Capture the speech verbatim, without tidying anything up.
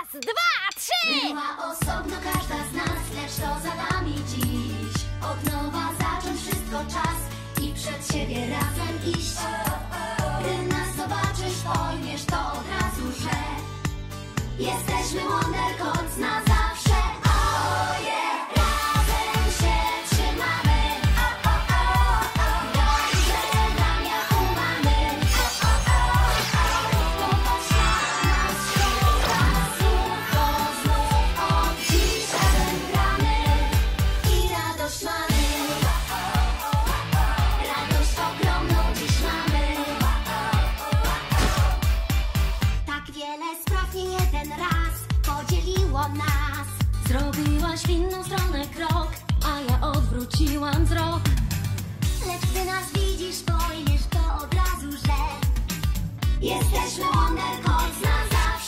dwa, trzy! Była osobno każda z nas, lecz to za nami dziś. Od nowa zacząć wszystko czas i przed siebie razem iść. Gdy nas zobaczysz, pojmiesz to od razu, że jesteśmy Wondercords na zawsze. Oh yeah! Razem się trzymamy. Oh, oh, oh, oh. Dobrze nam jak umamy. Oh, oh, oh, oh. Popatrz na nas, śpiewa znów, bo znów od dziś razem gramy i radość mamy. Radość ogromną dziś mamy. Tak wiele spraw nie jeden raz podzieliło nas. Zrobiłaś w inną stronę krok, a ja odwróciłam wzrok. Lecz gdy nas widzisz, pojmiesz to od razu, że jesteśmy Wondercords na zawsze.